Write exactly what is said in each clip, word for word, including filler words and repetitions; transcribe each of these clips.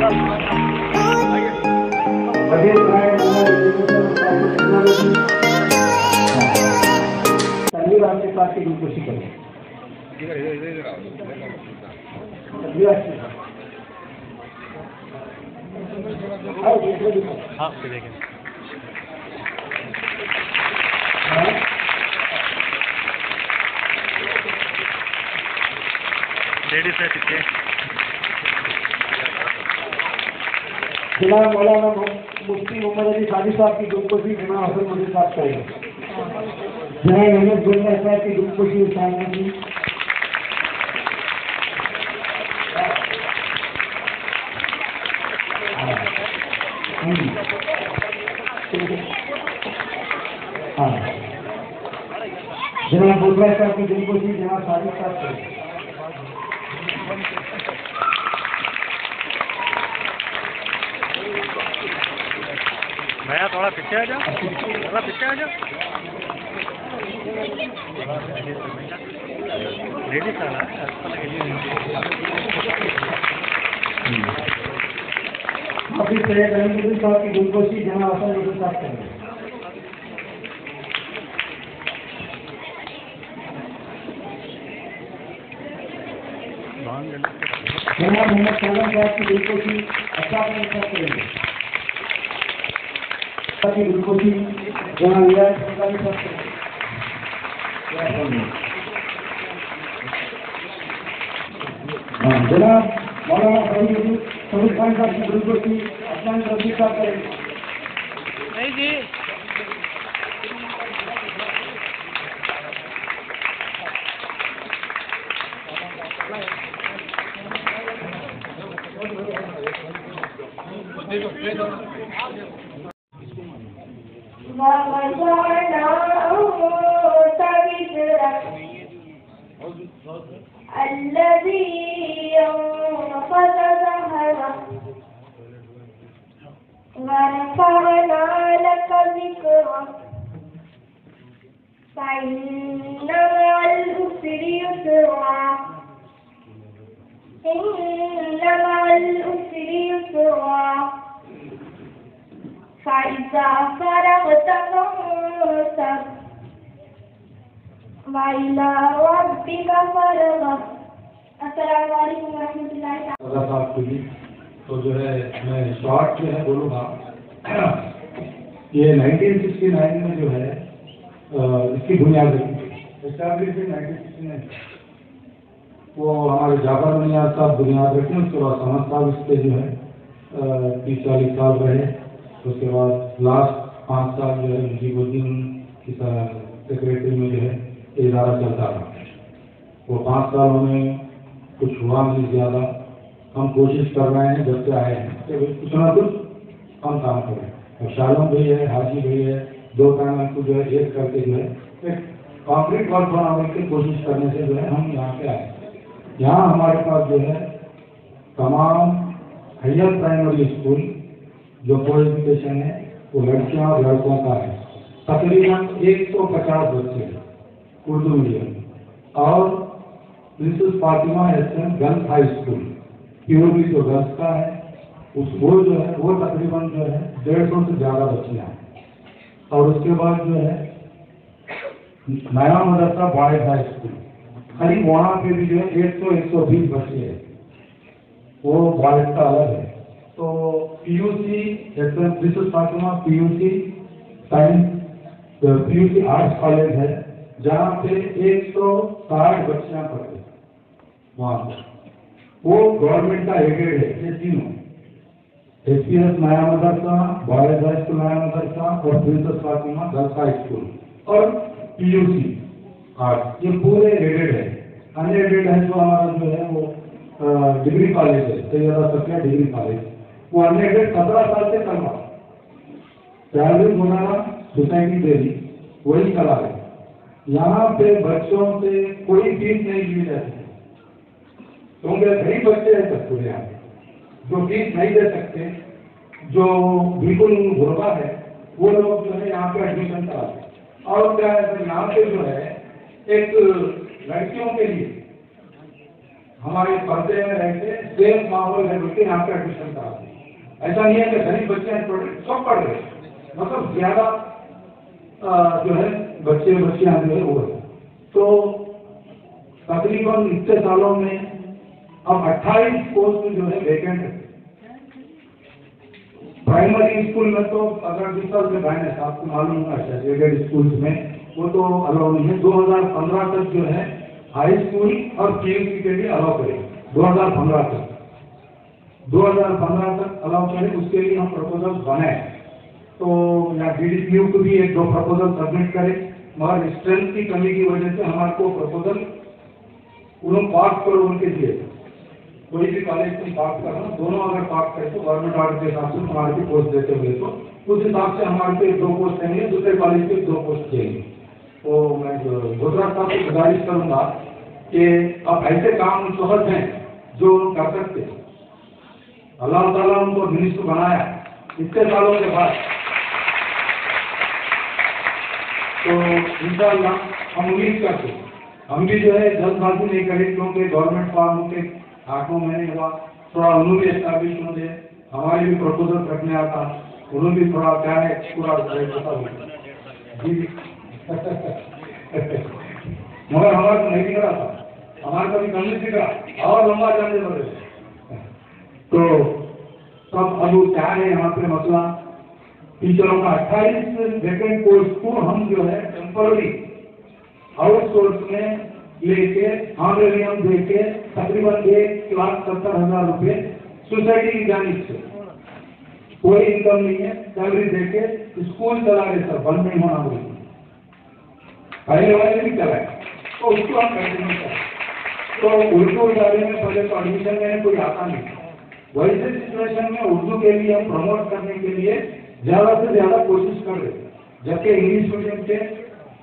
तनवीर आपके पास की कोशिश करें। हाँ देखें लेडीज है पीछे जनाब मौलाना मुफ्ती मोहम्मद अली सादी साहब की गुलकोशी जनाब हसन मजीद साहब करेंगे। जनाब अहमद गुलना साहब की गुलकोशी उठाने की हाँ जनाब बुलबुल साहब की गुलकोशी जनाब सादी साहब करेंगे। भैया थोड़ा पीछे आ जाओ, थोड़ा पीछे आ जाओ। लेडीज आ रहा है अभी सैयद अहमद साहब की गुलकोशी जनाब हसन मजीद साहब करेंगे। जनाब मोहम्मद सालम साहब की गुलकोशी अच्छा साहब करेंगे। की गुलकोशी जनाब रियाज सरकारी साहब जनाब मौलाना फरीद खान साहब की गुलकोशी अफगान रफी साहब करेंगे। नहीं जी الذي ينقض ظهره ورفعنا لك ذكرك فإن مع العسر يسرا إن مع العسر يسرا فإذا فرغت فانصب وإلى ربك فارغب। अस्सलामु अलैकुम वरहमतुल्लाहि। तो जो है मैं शॉर्ट जो है बोलूँगा। ये नाइनटीन सिक्सटी नाइन में जो है इसकी बुनियाद रखी establish in nineteen sixty nine. वो हमारे जाफर मियां साहब बुनियाद रखे, उसके बाद समद साहब इस पर जो है तीस चालीस साल रहे। उसके बाद लास्ट पाँच साल जो है मुजीबुद्दीन की सेक्रेटरी में जो है इदारा चलता रहा। वो पाँच सालों में कुछ हुआ नहीं ज़्यादा। हम कोशिश कर रहे हैं जब से आए हैं कि कुछ ना कुछ हम काम करें। और शालम भाई है, हाजी भाई है, दो पैनल को जो है एक करके जो है एक कॉन्क्रीट वर्क बनाने की कोशिश करने से जो है हम यहाँ पे आए। यहाँ हमारे पास जो है तमाम हायर प्राइमरी स्कूल जो को एजुकेशन है वो लड़कियाँ और लड़कों का है। तकरीबन एक सौ पचास बच्चे हैं उर्दू मीडियम। और princess Fatima SM girls high school purely जो गर्ल्स का है उस वो जो है वो तकरीबन जो है डेढ़ सौ से ज़्यादा बच्चियाँ हैं। और उसके बाद जो है नया मदरसा बॉयज हाई स्कूल, खाली वहाँ पे भी जो है एक सौ एक सौ बीस बच्चे हैं, वो बॉयज का अलग है। तो PUC SM princess Fatima PUC science PUC arts college है जहाँ पे एक सौ साठ बच्चियाँ पढ़ते हैं। वहाँ पर वो गवर्नमेंट का एडेड है। ये तीनों एस पी एस नया मदरसा, बॉयज हाई स्कूल नया मदरसा और princess Fatima girls high school और पीयूसी आर्ट्स, ये पूरे एडेड है। अनएडेड है जो हमारा जो है वो डिग्री कॉलेज है, सैयदा सफिया डिग्री कॉलेज, वो अनएडेड सत्रह साल से चल रहा। प्राइवेट बनाना सोसाइटी दे दी, वही चला रहे। यहाँ पे बच्चों से कोई फीस नहीं ली जाती क्योंकि गरीब बच्चे हैं सब पूरे यहाँ जो फीस नहीं दे सकते, जो बिल्कुल गुरबा है, वो लोग जो है यहाँ पे एडमिशन कराते। और क्या है सर, यहाँ पे जो है एक लड़कियों के लिए हमारे पर्दे में रहते सेफ माहौल है बोल के यहाँ पे एडमिशन कराते हैं। ऐसा नहीं है कि गरीब बच्चे हैं पढ़ रहे, सब पढ़ रहे, मतलब ज्यादा जो है बच्चे बच्चियां जो है वो है। तो तकरीबन इतने सालों में अब अट्ठाईस पोस्ट जो है वेकेंट है। प्राइमरी स्कूल में तो अगर बीस साल से बैन है, आपको मालूम होगा सेग्रीगेटेड स्कूल्स में वो तो अलाउ नहीं है। दो हज़ार पंद्रह तक जो है हाई स्कूल और पीयूसी के लिए अलाउ करें। दो हज़ार पंद्रह तक दो हज़ार पंद्रह तक अलाउ करें, उसके लिए हम प्रपोजल बनाए। तो या डीडीपीयू को भी एक दो प्रपोजल सबमिट करें, मगर स्ट्रेंथ की कमी की वजह से हमारे को प्रपोजल उन्होंने पास करो उनके दिए। कोई भी कॉलेज में पास करना, दोनों अगर पास करें तो गवर्नमेंट ऑर्डर के हिसाब से हमारे को पोस्ट देते हुए तो उस हिसाब से हमारे को एक दो पोस्ट देंगे, दूसरे कॉलेज के दो पोस्ट देंगे। तो मैं गुजरात साहब से गुजारिश करूंगा कि अब ऐसे काम सहज हैं जो कर सकते हैं। अल्लाह ताला उनको मिनिस्टर बनाया इतने सालों के बाद, तो इंशाअल्लाह हम उम्मीद करते हैं हम भी जो है जल्दबाजी नहीं करें, क्योंकि गवर्नमेंट फॉर्म के आठ नौ महीने हुआ, थोड़ा उन्होंने भी एस्टैब्लिश हो जाए, हमारे भी प्रपोजल रखने आता, उन्होंने भी थोड़ा क्या है पूरा पता हो जी मगर हमारा तो नहीं दिख रहा था, हमारा कभी कम नहीं दिख रहा और लंबा जाने लगे। तो तब अब क्या है यहाँ पे मसला, टीचरों का अट्ठाईस वेकेंट पोस्ट को हम जो है टेम्पररी आउटसोर्स में लेके ऑनरेरियम देके तकरीबन एक लाख सत्तर हजार रुपए सोसाइटी की जानिब से, कोई इनकम नहीं है, सैलरी देके स्कूल चला रहे सर, बंद नहीं होना बोलिए, पहले वाले भी चलाए तो उसको हम कंटिन्यू करें। तो उर्दू इदारे में पहले तो एडमिशन लेने कोई आता नहीं, वैसे सिचुएशन में उर्दू के लिए हम प्रमोट करने के लिए ज्यादा से ज्यादा कोशिश कर रहे, जबकि इंग्लिश मीडियम के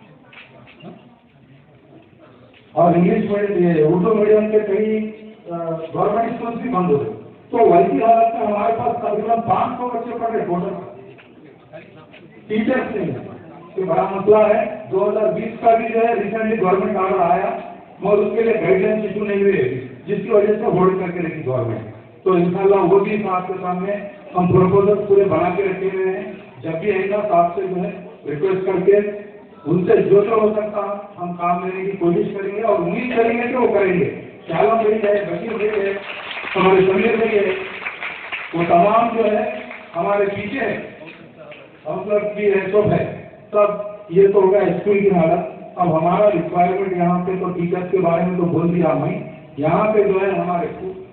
और इंग्लिश मीडियम उर्दू मीडियम के कई गवर्नमेंट स्कूल भी बंद हो गए। तो वैसी हालत में हमारे पास तकरीबन पाँच सौ बच्चे पढ़ रहे टोटल, टीचर्स नहीं है, ये बड़ा मसला है। दो हज़ार बीस का भी जो है रिसेंटली गवर्नमेंट ऑर्डर आया, मगर उसके लिए गाइडलाइंस इशू नहीं हुई, जिसकी वजह से होल्ड करके रखी गवर्नमेंट। तो इंशाल्लाह वो भी आपके सामने हम प्रपोजल पूरे बना के रखे हुए हैं, जब भी आएगा तो आपसे जो है रिक्वेस्ट करके उनसे जो जो हो सकता हम काम लेने की कोशिश करेंगे और उम्मीद करेंगे कि वो करेंगे। शालम भाई है, बशीर भाई है, हमारे समीर भाई है, वो तमाम जो है हमारे पीछे है, हम लोग भी है, सब है, सब ये तो होगा स्कूल की हालत। अब हमारा रिक्वायरमेंट यहाँ पे तो टीचर्स के बारे में तो बोल दिया मैं, यहाँ पे जो है हमारे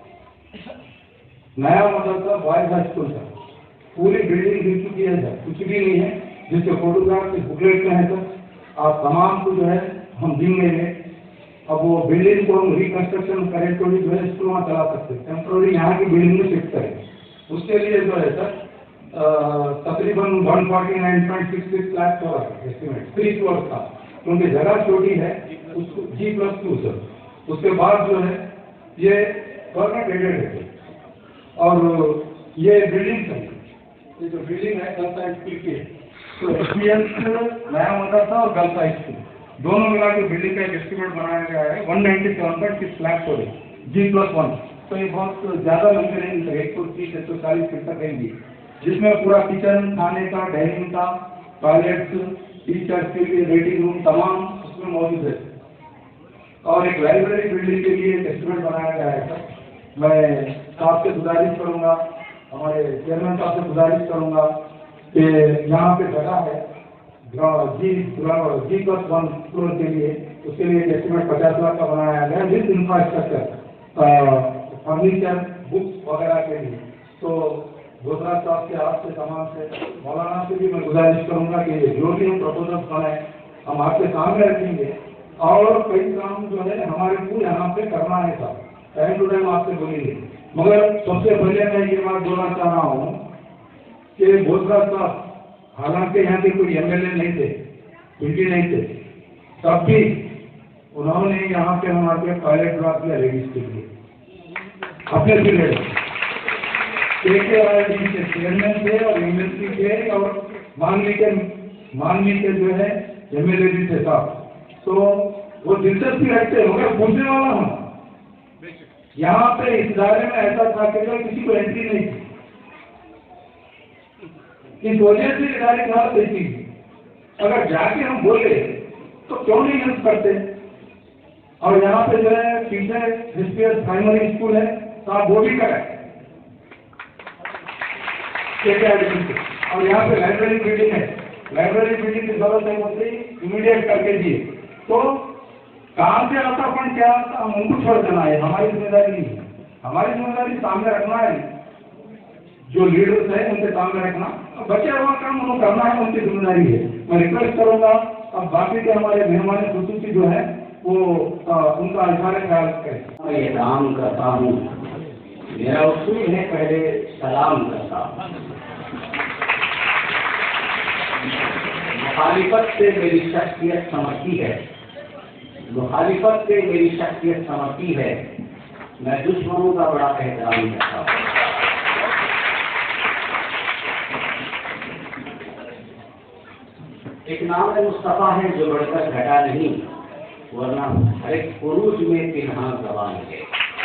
नया मदरसा बॉयज हाई स्कूल था, पूरी बिल्डिंग गिर चुकी है सर, कुछ भी नहीं है, जिसके फोटोग्राफ के बुकलेट में है सर, आप तमाम को जो है हम देंगे। अब वो बिल्डिंग को हम रिकंस्ट्रक्शन करें तो भी जो है स्कूल वहाँ चला सकते हैं, टेम्प्रोरी यहाँ की बिल्डिंग में शिफ्ट करें। उसके लिए जो है सर तकरीबन one forty nine point six six lakh हो रहा है एस्टिमेट, थ्री फ्लोर का, क्योंकि जगह छोटी है, उसको जी प्लस टू सर। उसके बाद जो है ये गवर्नमेंट एडेड है और ये बिल्डिंग है, ये जो बिल्डिंग है गर्ल्स हाई स्कूल की, तो एक्सपीरियंस नया मदरसा और गर्ल्स हाई स्कूल दोनों मिला के बिल्डिंग का एक एस्टिमेट बनाया गया है one ninety seven point six lakh हो रही जी प्लस वन। तो ये बहुत ज्यादा लंबे नहीं है, एक सौ तीस एक सौ चालीस फीट तक रहेंगी, जिसमें पूरा किचन, खाने का, डाइनिंग का, टॉयलेट्स, टीचर्स के लिए वेटिंग रूम तमाम उसमें मौजूद है। और एक लाइब्रेरी बिल्डिंग के लिए एक एस्टिमेट बनाया गया है सर। मैं साहब से गुजारिश करूंगा, हमारे चेयरमैन साहब से गुजारिश करूंगा कि यहाँ पे जगह है जी जी प्लस वन फ्लोर के लिए, उसके लिए एस्टिमेट पचास लाख का बनाया गया विद इंफ्रास्ट्रक्चर, फर्नीचर, बुक्स वगैरह के लिए। तो गुजरात साहब के आपसे तमाम से मौलाना से भी मैं गुजारिश करूंगा कि जो भी हम प्रपोजल बनाए हम आपके सामने रखेंगे और कई काम जो है हमारे को यहाँ पे करना है साहब, टाइम टू टाइम आपसे बोलेंगे। मगर सबसे पहले मैं ये बात बोलना चाह रहा हूँ कि गुजरात साहब हालांकि यहाँ के कोई एमएलए नहीं थे, एमपी नहीं थे, तब भी उन्होंने यहाँ पे हमारे पायलट ड्रॉप किया लेडीज के लिए अपने पीरियड के के चेयरमैन थे और एमएलसी थे और मानवी के मानवी के जो है एमएलए भी थे साहब। तो वो दिलचस्पी रखते मगर पूछने वाला हूँ यहाँ पे इस इदारे में ऐसा था कि अगर किसी को एंट्री नहीं थी, इस वजह से इदारे की हालत ऐसी थी। अगर जाके हम बोले तो क्यों नहीं हेल्प करते। और यहाँ पे जो है पीछे हिस्ट्रियस प्राइमरी स्कूल है, तो आप वो भी करें। और यहाँ पे लाइब्रेरी बिल्डिंग है, लाइब्रेरी बिल्डिंग की जरूरत है, मुझे इमीडिएट करके दिए। तो कहाँ से आता फंड क्या आता हम उनको छोड़ देना है, हमारी जिम्मेदारी नहीं है। हमारी जिम्मेदारी सामने रखना है, जो लीडर्स है उनके सामने रखना, बचे हुआ काम उनको करना है, उनकी जिम्मेदारी है। मैं रिक्वेस्ट करूंगा अब बाकी के हमारे मेहमान खुसूसी जो है वो आ, उनका इशारे ख्याल करें। मैं ये काम करता हूँ, मेरा उसूल है पहले सलाम करता हूँ। मुखालिफत से मेरी शख्सियत समझती है, मुखालिफत से मेरी शख्सियत समझती है। मैं दुश्मनों का बड़ा एहतराम करता हूँ। एक नाम मुस्तफा है जो बढ़कर घटा नहीं, वरना हर एक पुरुष में पिन्हा जबान है।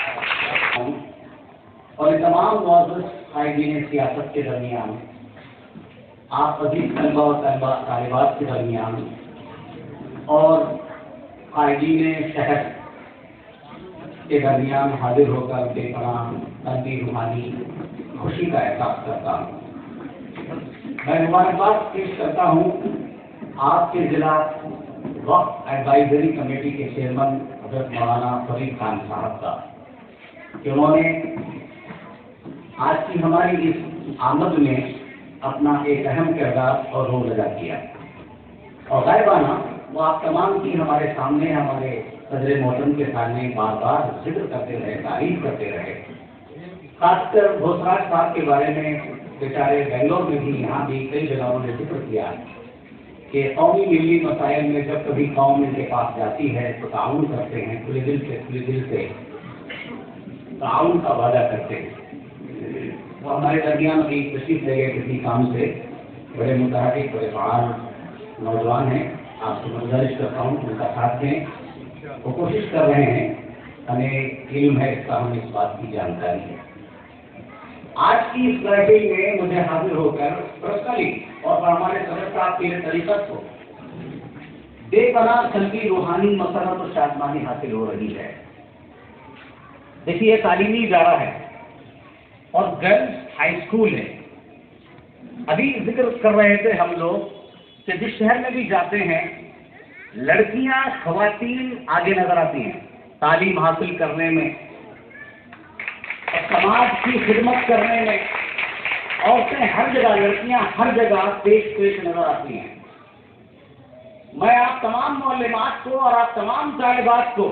और ये तमाम मुअज़्ज़ज़ क़ाइदीन सियासत के दरमियान, आप अजीज तलबा और तालिबात के दरमियान और क़ाइदीन शहर के दरमियान हाजिर होकर बेपनाह तनवीर रूहानी खुशी का एहसास करता हूँ। मैं मुबारकबाद पेश करता हूँ आपके जिला वक्फ एडवाइजरी कमेटी के चेयरमैन हज़रत मौलाना फरीद खान साहब का, कि उन्होंने आज की हमारी इस आमद में अपना एक अहम किरदार और रोल अदा किया। और गायबाना वो आप तमाम की हमारे सामने, हमारे सदर मोहतरम के सामने बार बार जिक्र करते रहे, तारीफ करते रहे। खासकर भोसराज साहब के बारे में बेचारे बेंगलोर में भी, यहाँ भी कई जगह उन्होंने जिक्र किया कि कौमी मिली मसाइल में जब कभी कौम इनके पास जाती है तो ताउन करते हैं, खुले दिल से खुले दिल से ताउन का वादा करते हैं। वो हमारे दरमियान अभी तशरीफ ले गए किसी काम से, बड़े मुतहरिक बड़े फाल नौजवान हैं। आपसे गुजारिश करता हूँ उनका साथ दें। वो कोशिश कर रहे हैं, हमें इल्म है इसका, हमें इस बात की जानकारी है। आज की इस बैठक में मुझे हाजिर होकर पर्सनली और हमारे सदर साहब के तरीक़त को बेपनाह तनवीर रूहानी मसरत और शादमानी हासिल हो रही है। देखिए ये तालीमी इदारा है और गर्ल्स हाई स्कूल है। अभी जिक्र कर रहे थे हम लोग कि जिस शहर में भी जाते हैं लड़कियां ख़वातीन आगे नजर आती हैं तालीम हासिल करने में और समाज की खिदमत करने में। औरतें हर जगह, लड़कियां हर जगह पेश पेश नजर आती हैं। मैं आप तमाम मौलमात को और आप तमाम तालिबात को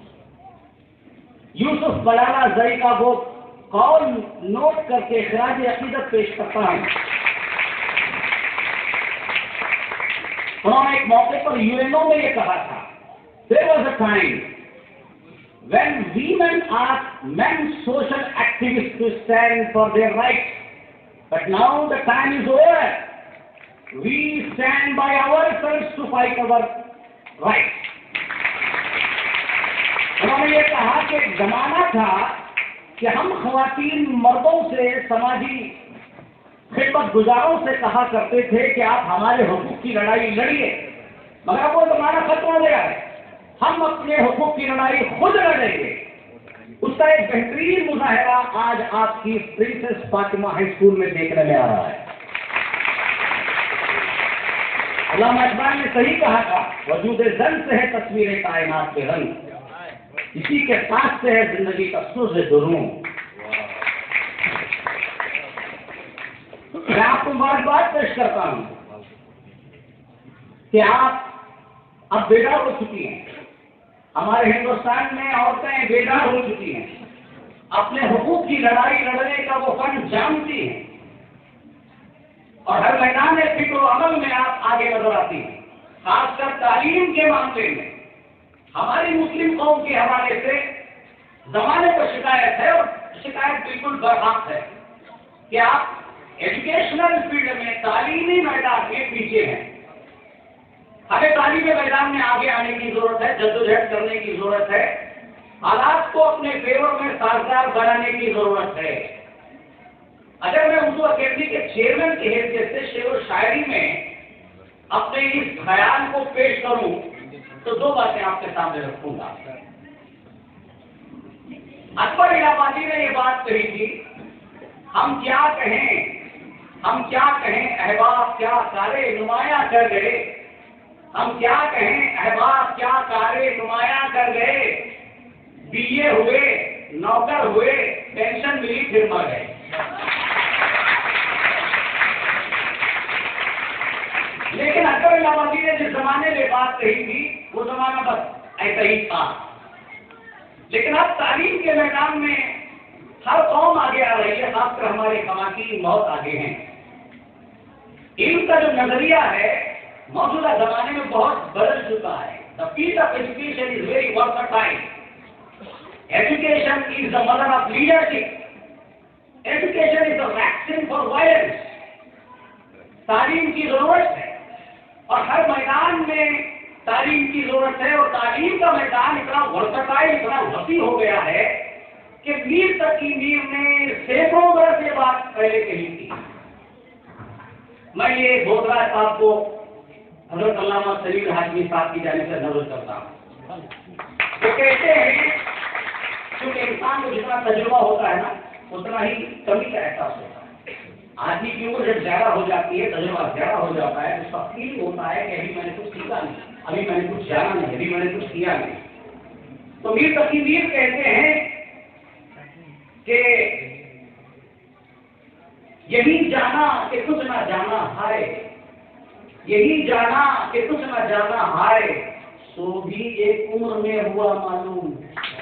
यूसुफ बलाला जई का वो कौल नोट करके खिराज अकीदत पेश करता हूं। उन्होंने एक मौके पर यूएनओ में ये कहा था, there was a time when women asked men social activists to stand for their rights, but now the time is over. We stand by ourselves to fight our rights. उन्होंने ये कहा कि एक जमाना था कि हम ख़वातीन मर्दों से, समाजी खिदमत गुजारों से कहा करते थे कि आप हमारे हुकूक की लड़ाई लड़िए, मगर वो जमाना खत्म हो गया है। हम अपने हुकूक की लड़ाई खुद लड़ेंगे। उसका एक बेहतरीन मुजाहिरा आज आपकी प्रिंसेस फातिमा हाई स्कूल में देखने में आ रहा है। अल्लामा इकबाल ने सही कहा था, वजूद जन से है तस्वीर कायनात के रंग, इसी के साथ से है जिंदगी का सुर्ज़ दुरूं। मैं आपको मुबारकबाद पेश करता हूं कि आप अब बेदार हो चुकी हैं। हमारे हिंदुस्तान में औरतें बेदार हो चुकी हैं, अपने हुकूक की लड़ाई लड़ने का वो फन जानती हैं और हर मैदान फिक्र अमल में आप आगे नजर आती हैं। खासकर तालीम के मामले में हमारी मुस्लिम कौम के हवाले से जमाने पर शिकायत है और शिकायत बिल्कुल बर्हक है कि आप एजुकेशनल फील्ड में, तालीमी मैदान में पीछे हैं। हमें तालीमी मैदान में आगे आने की जरूरत है, जद्दोजहद करने की जरूरत है। हालात को अपने फेवर में साजगार बनाने की जरूरत है। अगर मैं उर्दू अकेडमी के चेयरमैन की हैसियत से शेर व शायरी में अपने इस ख्याल को पेश करूं तो दो बातें आपके सामने रखूंगा। अकबर इलाहाबादी ने ये बात कही थी, हम क्या कहें हम क्या कहें अहबाब क्या कारे नुमाया कर गए, हम क्या कहें अहबाब क्या कारे नुमाया कर गए, बीए हुए नौकर हुए पेंशन मिली फिर मर गए। लेकिन अकबर इलाहाबादी ने जिस जमाने में बात कही थी वो जमाना बस ऐसा ही था। लेकिन अब तालीम के मैदान में हर कौम आगे आ रही है, खासकर हमारे खवातीन बहुत आगे हैं। इल्म का जो नजरिया है मौजूदा जमाने में बहुत बदल चुका है। The field of education is very versatile. Education is the mother of leadership. Education is the vaccine for violence. तालीम की जरूरत है और हर मैदान में तालीम की जरूरत है। और तालीम का मैदान इतना वर्सटाइल, इतना वसी हो गया है कि मीर तकी मीर ने सैकड़ों बरस ये बात पहले कही थी। मैं ये बोधरा साहब को हजरत अल्लामा सलीम हाशमी साहब की जानिब से नजर करता हूँ। वो कहते हैं क्योंकि इंसान को जितना तजुर्बा होता है ना उतना ही कमी का एहसास होता है। आदमी की उम्र जब ज्यादा हो जाती है, तजुर्बा ज्यादा हो जाता है, उसका फील होता है कि अभी मैंने कुछ सीखा नहीं, अभी मैंने कुछ जाना नहीं, अभी मैंने कुछ किया नहीं। तो मीर तकी मीर कहते हैं कि यही जाना कि कुछ ना जाना हाय, यही जाना कि कुछ ना जाना हाय, सो भी एक उम्र में हुआ मालूम।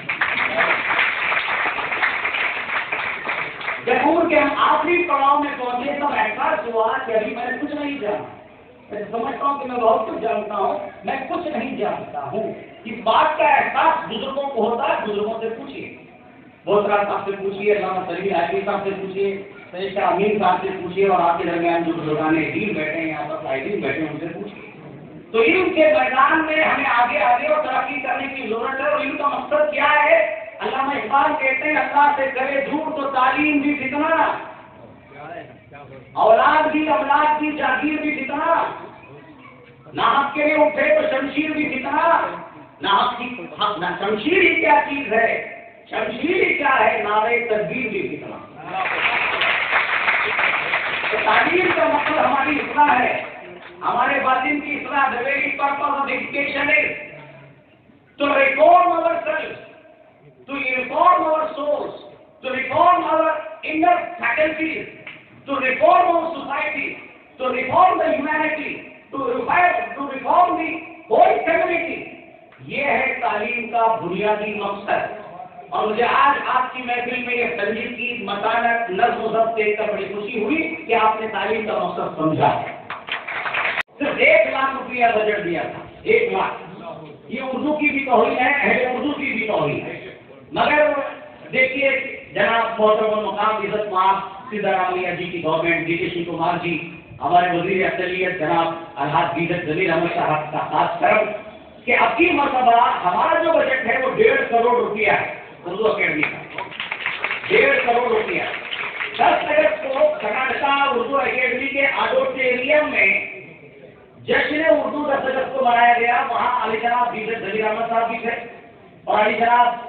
जब उम्र के हम आखिरी पड़ाव में पहुंचे तब एहसास हुआ कि अभी मैंने कुछ नहीं जाना। मैं समझता हूँ कि मैं बहुत कुछ जानता हूँ, मैं कुछ नहीं जानता हूँ। इस बात का एहसास बुजुर्गों को होता है। बुजुर्गों से पूछिए, बोधरा साहब से पूछिए, अल्लामा सलीम हाशमी साहब से पूछिए, सैयद अमीन साहब से पूछिए और आपके दरमियान जो बुजुर्गाने दीन बैठे हैं, यहाँ पर कायदीन बैठे हैं, उनसे पूछिए। तो इल्म के मैदान में हमें आगे आगे और तरक्की करने की जरूरत है। और इल्म का मकसद क्या है? अल्लामा इकबाल कहते हैं अल्लाह से करे झूठ तो तालीम भी फितना, औलाद भी औलाद की जागीर भी फितना, नाहक के लिए उठे तो शमशीर भी फितना। नाहक की ना शमशीर ही क्या चीज है, शमशीर ही क्या है, नारे तदबीर भी फितना। तो तालीम का मतलब हमारी इस्लाह है, हमारे बातिन की इस्लाह। The very purpose of education is to reform ourself, to reform our souls, to reform our inner faculties, to reform our society, to reform the humanity, to reform, to reform the whole community. ये है तालीम का बुनियादी मकसद। और मुझे आज आपकी महफिल में ये तंजीम की मतानत नज़्म ज़ब्त देखकर बड़ी खुशी हुई कि आपने तालीम का मकसद समझा। सिर्फ एक लाख रुपया बजट दिया था, एक लाख। ये उर्दू की भी तौहीन है, अहले उर्दू की भी तौहीन है। मगर देखिए जनाब मोहतरम मकाम इज्जत माफ सिद्धारामैया जी की गवर्नमेंट, डी के शिव कुमार जी, हमारे वजीर अक्सरियत जनाब अलहाज बीजत जमील अहमद साहब का खास करम कि अब की मरतबा हमारा जो बजट है वो डेढ़ करोड़ रुपया है उर्दू अकेडमी का, डेढ़ करोड़ रुपया। दस अगस्त को कर्नाटक उर्दू अकेडमी के ऑडिटोरियम में जश्न उर्दू दस अगस्त को मनाया गया। वहाँ अली जनाब बीजत जमील अहमद साहब भी थे और अली जनाब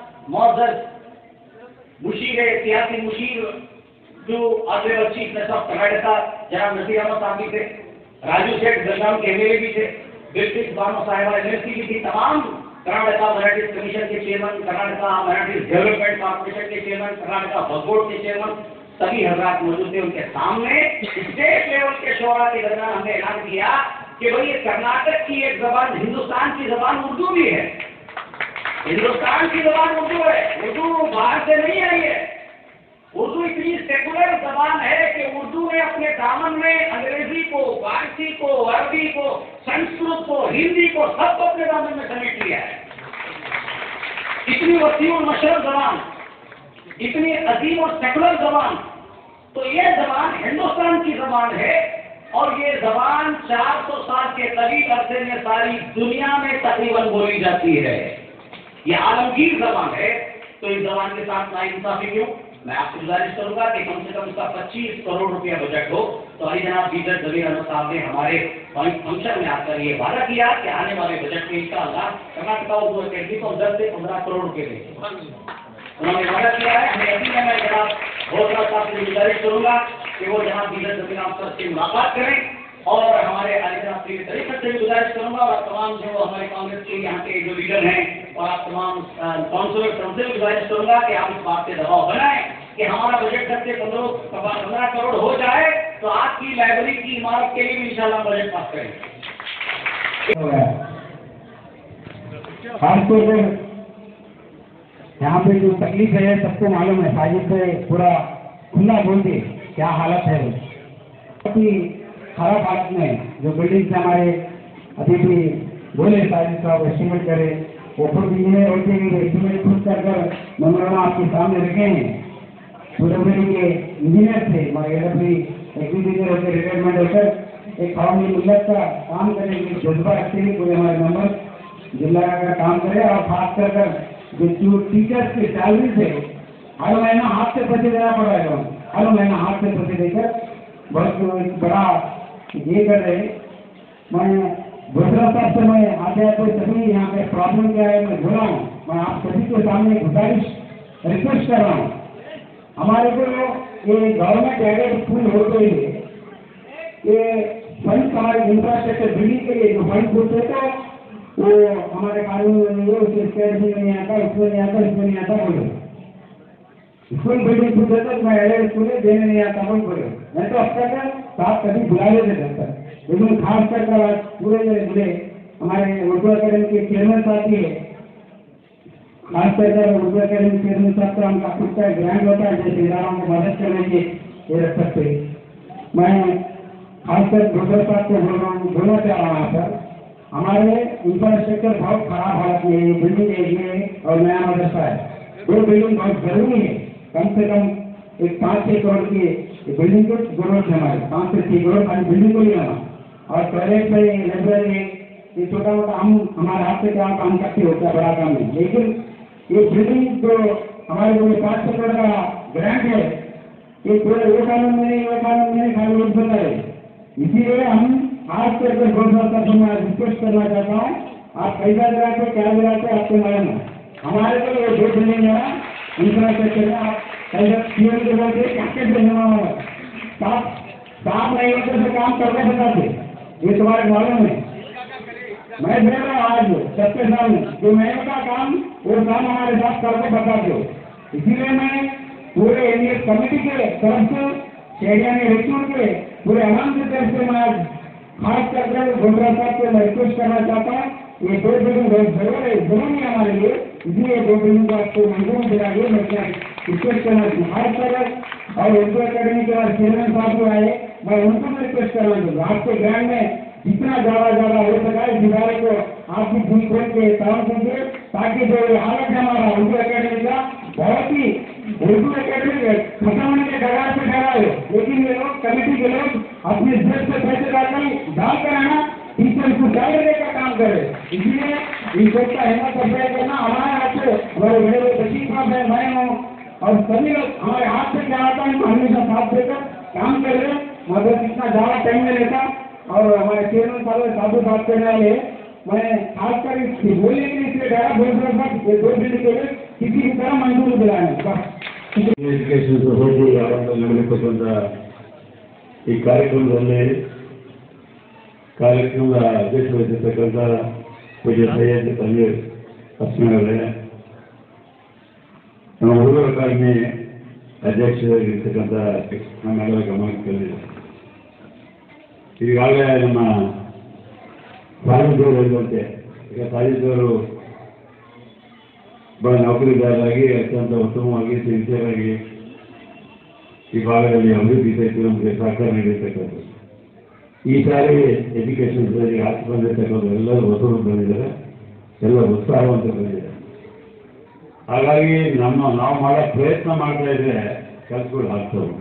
मौजूद मुशीर सियासी मुशीर जो honourable chief minister of Karnataka जनाब नसीर अहमद साहब भी थे, राजू सेठ गंगाम के एमएलए भी थे, बिल्किस बानो साहिबा एमएलसी भी थी, तमाम कर्नाटक मराठीज कमीशन के chairman, Karnataka Marathis development corporation के चेयरमैन, कर्नाटक वक्फ बोर्ड के चेयरमैन, सभी हजरात मौजूद थे। उनके सामने स्टेट लेवल के शोरा के दरमियान हमने ऐलान किया कि भाई ये कर्नाटक की एक जबान, हिंदुस्तान की जबान उर्दू भी है, हिंदुस्तान की जबान उर्दू है, उर्दू बाहर से नहीं आई है। उर्दू इतनी सेकुलर जबान है कि उर्दू ने अपने दामन में अंग्रेजी को, फारसी को, अरबी को, संस्कृत को, हिंदी को सबको अपने दामन में समेट लिया है। इतनी वसी और मशरफ जबान, इतनी अजीम और सेकुलर जबान। तो ये जबान हिंदुस्तान की जबान है और ये जबान चार सौ साल के करीब अरसे में सारी दुनिया में तकरीबन बोली जाती है। ये आलमगीर जबान है, तो इस जबान के साथ नाइंसाफी क्यों? मैं आपसे गुजारिश करूंगा कि कम से कम इसका पच्चीस करोड़ रुपया बजट हो। तो अली जनाब दीगर जमीर अहमद साहब ने हमारे फंक्शन में आकर ये वादा किया कि आने वाले बजट में इंशाअल्लाह कर्नाटका उर्दू अकेडमी को दस से पंद्रह करोड़ रुपए देंगे। उन्होंने वादा किया है। हमें यकीन है, मैं जनाब भोसला साहब से गुजारिश करूंगा कि वो जनाब दीगर जमीर अहमद से मुलाकात करें, और हमारे अली जनाब की तरीके से भी गुजारिश करूंगा, और तमाम जो हमारे कांग्रेस के यहाँ के जो लीडर हैं और आप तमाम काउंसिलर से भी गुजारिश करूंगा कि आप इस बात से दबाव बनाएं कि हमारा बजट दस से पंद्रह पंद्रह करोड़ हो जाए तो आपकी लाइब्रेरी की इमारत के लिए भी इंशाल्लाह बजट पास करेंगे। खासतौर पर यहाँ पे जो तकलीफ है सबको मालूम है, साजिद से पूरा खुला बोलते क्या हालत है। बहुत ही खराब हालत में जो बिल्डिंग से हमारे अभी भी बोले साजिद साहब एस्टिमेट करे, वो खुद इंजीनियर होते हैं, एस्टिमेट खुद कर कर मेमोरेंडम आपके सामने रखे हैं। पूरे बिल्डिंग के इंजीनियर थे, हमारे एग्जीक्यूटिव होकर रिटायरमेंट होकर एक कौमी मिलत का काम करने के जज्बा रखते हैं। पूरे हमारे मेंबर जिला का काम करे, और खास कर कर जो टीचर्स की सैलरी से हर महीना हाथ से पैसे देना पड़ रहा है, हर महीना हाथ से पैसे देकर बहुत बड़ा ये कर रहे। मैं भोसला साहब से मैं आते कोई सभी यहाँ पे प्रॉब्लम क्या है मैं बोला हूँ, मैं आप सभी के सामने गुजारिश रिक्वेस्ट कर रहा हूँ। हमारे को ये गवर्नमेंट एडेड स्कूल होते हैं, ये फंड हमारे इंफ्रास्ट्रक्चर बिल्डिंग के लिए जो फंड होते थे वो हमारे कानून में नहीं है, उसके स्टेट में नहीं आता, उसमें नहीं आता, इसमें नहीं आता बोले। स्कूल बिल्डिंग खुद देते तो मैं एडेड स्कूल देने नहीं आता बोल बोले, मैं तो अब तक आप कभी बुला लेते थे। लेकिन खास कर पूरे जिले हमारे उर्दू अकेडमी के चेयरमैन साहब है, खास कर उर्दू अकेडमी चेयरमैन साहब का उनका खुद का ग्रांट होता है, जैसे इदारों को मदद करने के ये रख सकते। मैं खासकर भोसला साहब को बोल रहा हूँ, बोलना चाह रहा हूँ सर, हमारे इंफ्रास्ट्रक्चर बहुत खराब हालत में है। बिल्डिंग एक है और नया मदरसा है, दो बिल्डिंग बहुत जरूरी है। कम से कम एक पाँच छः करोड़ की बिल्डिंग को जरूरत है, हमारे पाँच से छः करोड़ खाली बिल्डिंग को ही लेना, और टॉयलेट में लाइब्रेरी ये छोटा मोटा हम हमारे हाथ से क्या काम करते हो, क्या बड़ा काम है। लेकिन ये बिल्डिंग जो हमारे जो पाँच सौ करोड़ का ग्रांट है, ये पूरे वो कानून में नहीं, वो कानून में नहीं, खाली एक बता है। इसीलिए हम आज के अगर गवर्नमेंट का मैं रिक्वेस्ट करना चाहता हूँ, आप पैसा दिलाते क्या दिलाते आपको मालूम है। हमारे को ये जो बिल्डिंग है इंफ्रास्ट्रक्चर है, आप साफ साफ नहीं होते तो काम करके बताते, ये तुम्हारे मालूम है। मैं दे रहा हूँ आज सबके सामने जो मैंने का काम वो काम हमारे साथ करके बताते हो। इसीलिए मैं पूरे एनडीए कमेटी के तरफ से शेरिया ने रिक्रूट के पूरे आराम की तरफ से मैं आज खास करके भोसला साहब को मैं रिक्वेस्ट करना चाहता हूँ, ये दो बिल्डिंग बहुत जरूर है, जरूरी है हमारे लिए, इसलिए दो बिल्डिंग को आपको मंजूर दिलाइए। मैं क्या रिक्वेस्ट करना चाहूँ, और उर्दू अकेडमी के बाद चेयरमैन साहब को आए, मैं उनको भी रिक्वेस्ट करना चाहूँगा, आपके ग्रांड में जितना ज्यादा ज्यादा हो सका इस इदारे को आपकी फूल खोल के काम कीजिए, ताकि जो हालत है हमारा उर्दू अकेडमी का बहुत ही उर्दू अकेडमी खत्म होने के कगार पे खड़ा है। लेकिन ये लोग कमेटी के लोग अपने देश से पैसे डालकर डालकर आना टीचर को डालने का काम करे। इसलिए इस देश का हिम्मत अफजाई करना हमारे हाथ से, हमारे बड़े बड़े बशीर साहब है, मैं हूँ, और सभी लोग हमारे हाथ से क्या आता है हम हमेशा साथ देकर काम कर रहे। मगर इतना ज्यादा टाइम में लेता, और हमारे चेयरमैन साहब साधु साहब करने वाले मैं खासकर बोलने के लिए इसलिए डाला बोल दो दिन के लिए किसी की तरह मंजूर दिलाने ಎಜುಕೇಶನ್ ಸೊಸೈಟಿ ಯಾವಾಗ ನಡೆಯತಕ್ಕಂಥ ಈ ಕಾರ್ಯಕ್ರಮದಲ್ಲಿ ಕಾರ್ಯಕ್ರಮದ ಅಧ್ಯಕ್ಷರಾಗಿರ್ತಕ್ಕಂಥ ಪೂಜ್ಯ ಸೈಯದ್ ತನ್ವೀರ್ ಅಸ್ಮಾನವರೇ, ನಮ್ಮ ಹುಡುಗರ ಅಕಾಡೆಮಿ ಅಧ್ಯಕ್ಷರಾಗಿರ್ತಕ್ಕಂಥ ನಮ್ಮೆಲ್ಲರ ಗಮನಕ್ಕೆ ತಂದಿದೆ. ಈಗಾಗಲೇ ನಮ್ಮ ಸಾಜಿದವರು ಹೇಳಿದಂತೆ ಈಗ ಸಾಜಿದವರು ಬಹಳ ನೌಕರಿದಾರರಾಗಿ ಅತ್ಯಂತ ಉತ್ತಮವಾಗಿ ಸಿನ್ಸಿಯರಾಗಿ ಈ ಭಾಗದಲ್ಲಿ ಅಭಿವೃದ್ಧಿ ಸಹಿತ ನಮಗೆ ಸಹಕಾರ ನೀಡಿರ್ತಕ್ಕಂಥದ್ದು. ಈ ಸಾರಿ ಎಜುಕೇಶನ್ ಸರಿ ಹಾಕಿ ಬಂದಿರ್ತಕ್ಕಂಥ ಎಲ್ಲರೂ ಹೊಸರು ಬಂದಿದ್ದಾರೆ, ಎಲ್ಲ ಉತ್ಸಾಹವಂತ ಬಂದಿದ್ದಾರೆ. ಹಾಗಾಗಿ ನಮ್ಮ ನಾವು ಮಾಡೋ ಪ್ರಯತ್ನ ಮಾಡ್ತಾ ಇದ್ರೆ ಕೆಲಸಗಳು ಆಗ್ತಾ ಉಂಟು.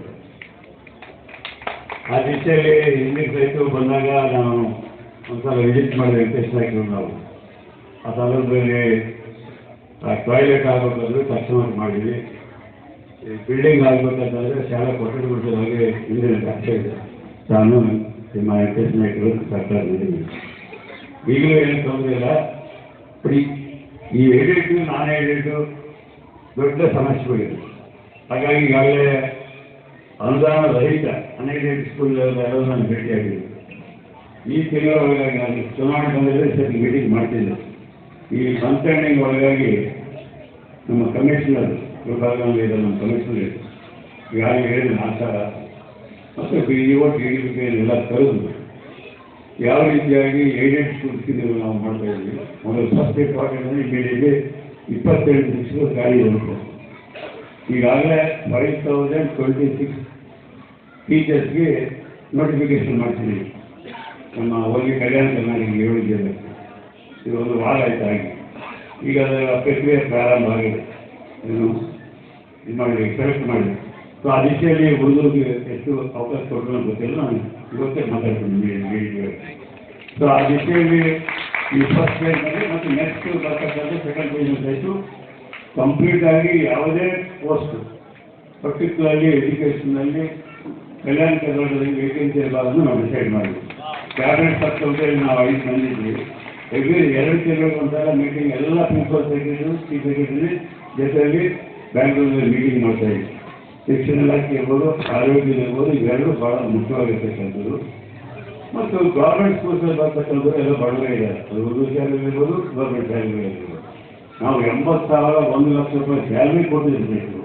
ಆ ದಿಶೆಯಲ್ಲಿ ಹಿಂದಿನ ಸಹಿತ ಬಂದಾಗ ನಾವು ಒಂದ್ಸಲ ವಿಸಿಟ್ ಮಾಡಿದ ವೆಂಕಟೇಶ್ ನಾಯ್ಕರು ನಾವು ಆ ಸಂದರ್ಭದಲ್ಲಿ ಆ ಟಾಯ್ಲೆಟ್ ಆಗಬೇಕಾದ್ರೆ ತಕ್ಷಣ ಮಾಡಿದ್ವಿ. ಬಿಲ್ಡಿಂಗ್ ಆಗಬೇಕಂತಂದರೆ ಶಾಲಾ ಕೊಠಡಿಗಳ ಹಾಗೆ ಹಿಂದಿನ ಕಷ್ಟ ಇದೆ. ನಾನು ನಿಮ್ಮ ಎಜುಕೇಷನ್ ಇಟ್ಟರು ಸರ್ಕಾರ ಮಾಡಿದ್ದೀನಿ. ಈಗಲೂ ಏನು ತೊಂದರೆ ಇಲ್ಲ. ಬರೀ ಈ ಎಡಿಟು ನಾನ್ ಎಡಿಟು ದೊಡ್ಡ ಸಮಸ್ಯೆಗಳಿದೆ. ಹಾಗಾಗಿ ಈಗಾಗಲೇ ಅನುದಾನ ರಹಿತ ಅನ್ಎಡೆಡ್ ಸ್ಕೂಲ್ ಎಲ್ಲ ನಾನು ಭೇಟಿಯಾಗಿದ್ದೆ. ಈ ತಿಂಗಳ ಒಳಗಾಗಿ ನಾನು ಚುನಾವಣೆ ಬಂದರೆ ಸರಿ ಮೀಟಿಂಗ್ ಮಾಡ್ತಿದ್ದೆ. ಈ ಮಂತ್ ಎಂಡಿಂಗ್ ಒಳಗಾಗಿ ನಮ್ಮ ಕಮಿಷನರ್ ವಿಭಾಗದಲ್ಲಿ ಇದೆ, ನಮ್ಮ ಕಮಿಷನರ್ ಈಗಾಗಲೇ ಹೇಳಿದ ಆಚಾರ ಮತ್ತು B E O T D P ಎಲ್ಲ ಕರೆದು ಯಾವ ರೀತಿಯಾಗಿ ಏಡೆಡ್ ಸ್ಕೂಲ್ಸ್ಗೆ ನಾವು ಮಾಡ್ತಾ ಇದ್ದೀವಿ. ಮೊದಲು ಫಸ್ಟ್ ಇಂಪಾರ್ಟೆಂಟ್ ಇಮಿಡಿಯೇಟ್ಲಿ ಇಪ್ಪತ್ತೆಂಟು ಶಿಕ್ಷಕರು ಖಾಲಿ ಇರುತ್ತೆ. ಈಗಾಗಲೇ ಫೈವ್ ತೌಸಂಡ್ ಟ್ವೆಂಟಿ ಸಿಕ್ಸ್ ಟೀಚರ್ಸ್ಗೆ ನೋಟಿಫಿಕೇಶನ್ ಮಾಡ್ತಿದ್ದೀವಿ. ನಮ್ಮ ಹೋಗಿ ಕಲ್ಯಾಣ ಕರ್ನಾಟಕ ಏಳು ಜಿಲ್ಲೆ ಇದು ಒಂದು ವಾರ ಆಯ್ತು ಆಗಿ. ಈಗ ಅದರ ಪ್ರಕ್ರಿಯೆ ಪ್ರಾರಂಭ ಆಗಿದೆ. ಏನು ಇದು ಮಾಡಿ ಸೆಲೆಕ್ಟ್ ಮಾಡಿ. ಸೊ ಆ ದಿಶೆಯಲ್ಲಿ ಹುಡುಗರಿಗೆ ಎಷ್ಟು ಅವಕಾಶ ಕೊಟ್ಟರು ಗೊತ್ತಿಲ್ಲ. ನಾನು ಇವತ್ತೇ ಮಾತಾಡ್ತೀನಿ. ಸೊ ಆ ದಿಶೆಯಲ್ಲಿ ಈ ಫಸ್ಟ್ ಫೇಸ್ನಲ್ಲಿ ಮತ್ತು ನೆಕ್ಸ್ಟ್ ಬರ್ತಕ್ಕಂಥ ಸೆಕೆಂಡ್ ಫೇಸ್ ಆಯಿತು ಕಂಪ್ಲೀಟ್ ಆಗಿ ಯಾವುದೇ ಪೋಸ್ಟ್ ಪರ್ಟಿಕ್ಯುಲರ್ಲಿ ಎಜುಕೇಷನ್ನಲ್ಲಿ ಕಲ್ಯಾಣ ಕರ್ನಾಟಕದಲ್ಲಿ ವೇಕೆನ್ಸಿ ಇರಬಾರದು ನಾವು ಡಿಸೈಡ್ ಮಾಡಿದ್ವಿ. ಕ್ಯಾಬಿನೆಟ್ ಸೆಕ್ರೆಟರಿ ನಾವು ಐದು ಬಂದಿದ್ವಿ. ಎವ್ರಿ ಎರಡು ತಿಂಗಳಿಗೆ ಒಂದ್ಸಲ ಮೀಟಿಂಗ್ ಎಲ್ಲ ಪ್ರಿನ್ಸಿಪಲ್ ಸೆಕ್ರೆಟರಿ ಚೀಫ್ ಸೆಕ್ರೆಟರಿ ಜೊತೆಯಲ್ಲಿ ಬ್ಯಾಂಗ್ಳೂರಲ್ಲಿ ಮೀಟಿಂಗ್ ಮಾಡ್ತಾ ಇದ್ವಿ. ಶಿಕ್ಷಣ ಇಲಾಖೆ ಇರ್ಬೋದು, ಆರೋಗ್ಯ ಇರ್ಬೋದು, ಇವೆರಡೂ ಭಾಳ ಮುಖ್ಯವಾಗಿರ್ತಕ್ಕಂಥದ್ದು. ಮತ್ತು ಗೌರ್ಮೆಂಟ್ ಸ್ಕೂಲ್ಸಲ್ಲಿ ಬರ್ತಕ್ಕಂಥದ್ದು ಎಲ್ಲ ಬಡವರೇ ಇದ್ದಾರೆ. ಅದು ಉರ್ದು ಶಾಲೆಗಳಿರ್ಬೋದು, ಗೌರ್ಮೆಂಟ್ ಶಾಲೆಗಳಿರ್ಬೋದು. ನಾವು ಎಂಬತ್ತು ಸಾವಿರ ಒಂದು ಲಕ್ಷ ರೂಪಾಯಿ ಸ್ಯಾಲ್ರಿ ಕೊಟ್ಟಿರ್ಬೇಕು.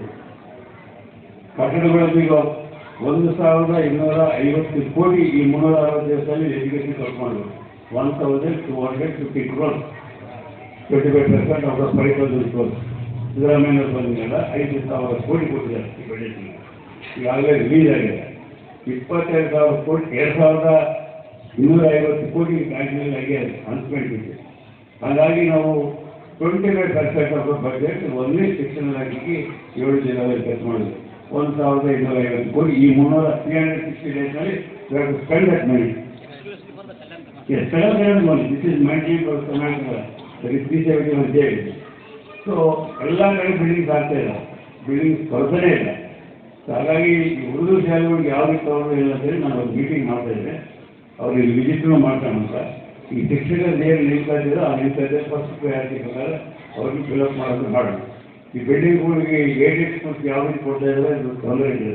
ಕಟ್ಟಡಗಳಲ್ಲಿ ಈಗ ಒಂದು ಸಾವಿರದ ಇನ್ನೂರ ಐವತ್ತು ಕೋಟಿ ಈ ಮುನ್ನೂರ ಅರವತ್ತು ದಿವಸದಲ್ಲಿ ಎಜುಕೇಷನ್ ಖರ್ಚು ಮಾಡಬೇಕು. One thousand two hundred fifty crore twenty five percent of the five thousand crore Siddaramaiah ಬಂದಿಲ್ಲ. ಐದು ಸಾವಿರ ಕೋಟಿ ಕೊಟ್ಟಿದ್ದಾರೆ ಈ ಬಜೆಟ್ನ. ಈಗಾಗಲೇ ರಿಲೀಸ್ ಆಗಿದೆ. ಇಪ್ಪತ್ತೈದು ಸಾವಿರ ಕೋಟಿ ಎರಡು ಸಾವಿರದ ಇನ್ನೂರ ಐವತ್ತು ಕೋಟಿ ಬ್ಯಾಂಕ್ನಲ್ಲಿ ಆಗಿ ಅನ್ಸ್ಮೆಂಟ್ ಇದೆ. ಹಾಗಾಗಿ ನಾವು twenty five percent of the budget ಒಂದೇ ಶಿಕ್ಷಣ ಇಲಾಖೆಗೆ ಏಳು ಜಿಲ್ಲೆಗಳಲ್ಲಿ ಖರ್ಚು ಮಾಡಿದ್ರು. ಒಂದು ಸಾವಿರದ ಇನ್ನೂರ ಐವತ್ತು ಕೋಟಿ ಈ ಮುನ್ನೂರ ತ್ರೀ ಹಂಡ್ರೆಡ್ ಸಿಕ್ಸ್ಟಿ ಡೇಸ್ನಲ್ಲಿ spend that money. Yes, seven money. This is nineteen percent. That is three seventy one days. So, ಎಲ್ಲ ಕಡೆ ಬಿಲ್ಡಿಂಗ್ಸ್ ಆಗ್ತಾ ಇಲ್ಲ, ಬಿಲ್ಡಿಂಗ್ಸ್ ಕೊರತೆನೇ ಇಲ್ಲ. ಸೊ ಹಾಗಾಗಿ ಈ ಉರ್ದು ಶಾಲೆಗಳಿಗೆ ಯಾವ ರೀತಿ ತಗೊಂಡು ಇಲ್ಲ ಅಂತೇಳಿ ನಾನು ಒಂದು ಮೀಟಿಂಗ್ ಮಾಡ್ತಾ ಇದ್ದೆ. ಅವ್ರಿಗೆ ವಿಸಿಟ್ನು ಮಾಡ್ತಾನೆ ಅಂತ. ಈ ಶಿಕ್ಷಕರು ಏನು ನಿಲ್ತಾ ಇದ್ದೀರೋ ಆ ನಿಲ್ತಾ ಇದ್ದರೆ ಫಸ್ಟ್ ಪ್ರಯಾರಿಟಿ ಪ್ರಕಾರ ಅವ್ರಿಗೆ ಫಿಲಪ್ ಮಾಡೋದು ಮಾಡೋಣ. ಈ ಬಿಲ್ಡಿಂಗ್ಗಳಿಗೆ ಏಡೆಡ್ ಸ್ಕೂಲ್ಸ್ ಯಾವ ರೀತಿ ಕೊಡ್ತಾ ಇದ್ದಾರೆ ಅದು ತೊಂದರೆ ಇದೆ.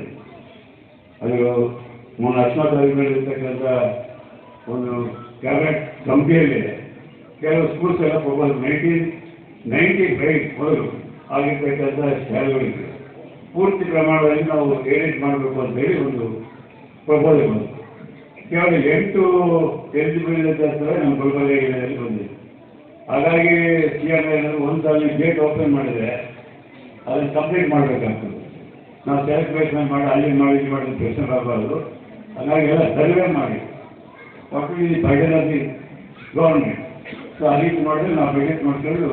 ಅದು ಮೊನ್ನ ಅಶ್ವತ್ಥ ಇರ್ತಕ್ಕಂಥ ಒಂದು ಕ್ಯಾಬಿನೆಟ್ ಕಮಿಟಿಯಲ್ಲಿ ಕೆಲವು ಸ್ಕೂಲ್ಸ್ ಎಲ್ಲ ಪ್ರಪೋಸ್ ನೈನ್ಟೀನ್ ನೈಂಟಿ ಫೈವ್ ಮೊದಲು ಆಗಿರ್ತಕ್ಕಂಥ ಶಾಲೆಗಳಿಗೆ ಪೂರ್ತಿ ಪ್ರಮಾಣದಲ್ಲಿ ನಾವು ಏಡೆಡ್ ಮಾಡಬೇಕು ಅಂತ ಹೇಳಿ ಒಂದು ಪ್ರಪೋಸಲ್ ಬಂತು. ಕೇವಲ ಎಂಟು ಎಲಿಜಿಬಲ್ ಇದ್ದರೆ ನಮ್ಮ ಗುಲ್ಬರ್ಗ ಏರಿಯಾದಲ್ಲಿ ಬಂದಿದೆ. ಹಾಗಾಗಿ ಸಿ ಎಂ ಏನಾದರೂ ಒಂದು ಸಾಲ ಗೇಟ್ ಓಪನ್ ಮಾಡಿದರೆ ಅದನ್ನು ಕಂಪ್ಲೀಟ್ ಮಾಡಬೇಕಾಗ್ತದೆ. ನಾವು ಸೆಲೆಕ್ಟ್ ಬೇಸ್ಮೆಂಟ್ ಮಾಡಿ ಅಲ್ಲಿ ಮಾಡಿ ಇಲ್ಲಿ ಮಾಡಿದ ಪ್ರಶ್ನೆ ಬರಬಾರ್ದು. ಹಾಗಾಗಿ ಎಲ್ಲ ಸರ್ವೆ ಮಾಡಿ ಒಟ್ಟು ಈ budget of the government. So ಆ ರೀತಿ ಮಾಡಿದ್ರೆ ನಾವು ಬಜೆಟ್ ಮಾಡ್ಕೊಂಡು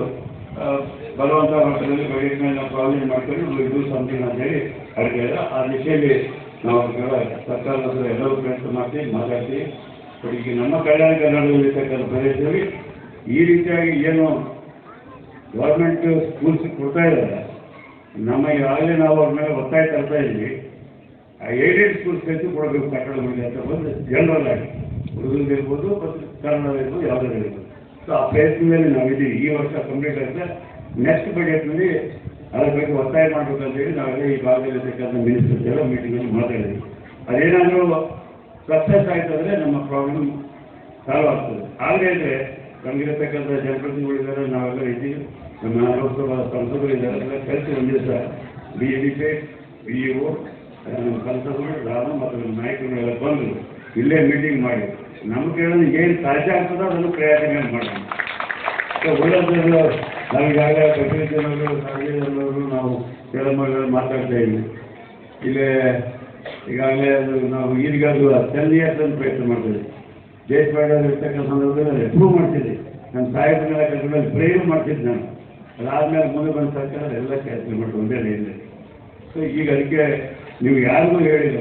ಬರುವಂಥ ವರ್ಷದಲ್ಲಿ ಬಜೆಟ್ ಮೇಲೆ ನಾವು ಪ್ರಾವಿಷನ್ ಮಾಡ್ಕೊಂಡು ಇದು ಸಮಥಿಂಗ್ ಅಂತೇಳಿ ಅಡಿಗೆ ಆ ದಿಶೆಯಲ್ಲಿ ನಾವು ಸರ್ಕಾರದ ಹತ್ರ ಎಲ್ಲರೂ ಪ್ರಯತ್ನ ಮಾಡ್ತೀವಿ, ಮಾತಾಡ್ತೀವಿ. ಬಟ್ ಈಗ ನಮ್ಮ ಕಲ್ಯಾಣ ಕರ್ನಾಟಕದಲ್ಲಿರ್ತಕ್ಕಂಥ ಪ್ರದೇಶದಲ್ಲಿ ಈ ರೀತಿಯಾಗಿ ಏನು ಗೌರ್ಮೆಂಟ್ ಸ್ಕೂಲ್ಸ್ ಕೊಡ್ತಾ ಇದ್ದಾರೆ, ನಮ್ಮ ಈಗಾಗಲೇ ನಾವು ಅವ್ರ ಮೇಲೆ ಒತ್ತಾಯ ತರ್ತಾ ಇದ್ವಿ. ಆ ಏಡೆಡ್ ಸ್ಕೂಲ್ಸ್ ಹೆಚ್ಚು ಕೊಡಬೇಕು ಕಟ್ಟಡಗಳಿಗೆ ಅಂತ ಬಂದು ಜನರಲ್ ಆಗಿ ಉರ್ದುದಿರ್ಬೋದು ಮತ್ತು ಕನ್ನಡ ಇರ್ಬೋದು ಯಾವುದಾದ್ರು ಇರ್ಬೋದು. ಸೊ ಆ ಪ್ರಯತ್ನದಲ್ಲಿ ನಾವಿದ್ದೀವಿ. ಈ ವರ್ಷ ಕಂಪ್ಲೀಟ್ ಆಗುತ್ತೆ. ನೆಕ್ಸ್ಟ್ ಬಜೆಟ್ನಲ್ಲಿ ಅದರ ಬಗ್ಗೆ ಒತ್ತಾಯ ಮಾಡಬೇಕಂತೇಳಿ ನಾವೆಲ್ಲ ಈ ಭಾಗದಲ್ಲಿರ್ತಕ್ಕಂಥ ಮಿನಿಸ್ಟರ್ಸ್ ಎಲ್ಲ ಮೀಟಿಂಗಲ್ಲಿ ಮಾತಾಡಿದ್ವಿ. ಅದೇನಾದರೂ ಸಕ್ಸಸ್ ಆಯಿತು ಅಂದರೆ ನಮ್ಮ ಪ್ರಾಬ್ಲಮ್ ಸಾಲ್ವ್ ಆಗ್ತದೆ. ಆಗಲೇ ಇದ್ದರೆ ನಮಗಿರತಕ್ಕಂಥ ಜನಪ್ರತಿನಿಧಿಗಳಿದ್ದಾರೆ, ನಾವೆಲ್ಲ ಇದ್ದೀವಿ, ನಮ್ಮ ಲೋಕಸಭಾ ಸಂಸದರಿದ್ದಾರೆ, ಎಲ್ಲ ಕಲಿಸಿ ಒಂದು ದಿವಸ B A D P B E O ನಮ್ಮ ಸಂಸದರು ನಾನು ಮತ್ತು ನಮ್ಮ ನಾಯಕರುಗಳೆಲ್ಲ ಬಂದು ಇಲ್ಲೇ ಮೀಟಿಂಗ್ ಮಾಡಿ ನಮ್ಮ ಕೇಳೋದು ಏನು ಸಾಧ್ಯ ಆಗ್ತದೋ ಅದನ್ನು ಪ್ರಯತ್ನ ಮಾಡೋಣ. ಸೊ ಒಳ್ಳೆಯದು. ನಾವೀಗಾಗಲೇ ಪ್ರತಿನಿಧಿಗಳು ಸಾರ್ವಜನಿಕರು ನಾವು ಕೆಲವು ಮಾತಾಡ್ತಾ ಇದ್ವಿ. ಇಲ್ಲೇ ಈಗಾಗಲೇ ಅದು ನಾವು ಈಗಾಗಲೂ ಟೆನ್ ಇಯರ್ಸ್ ಅಂತ ಪ್ರಯತ್ನ ಮಾಡ್ತೀವಿ. ದೇಶಪಾಂಡೆ ಇರ್ತಕ್ಕಂಥ ಸಂದರ್ಭದಲ್ಲಿ ಪ್ರೂವ್ ಮಾಡ್ತಿದ್ದೆ. ನನ್ನ ಸಾಹಿತ್ಯಗಳ ಕೆಲಸಗಳಲ್ಲಿ ಪ್ರೇರಣೆ ಮಾಡ್ತಿದ್ದೆ ನಾನು. ಅದಾದಮೇಲೆ ಮುಂದೆ ಬಂದ ಸರ್ಕಾರ ಎಲ್ಲ ಕೆಲಸ ಮಾಡ್ಕೊಂಡು ಒಂದೇ ಇಲ್ಲ. ಸೊ ಈಗ ಅದಕ್ಕೆ ನೀವು ಯಾರಿಗೂ ಹೇಳಿಲ್ಲ,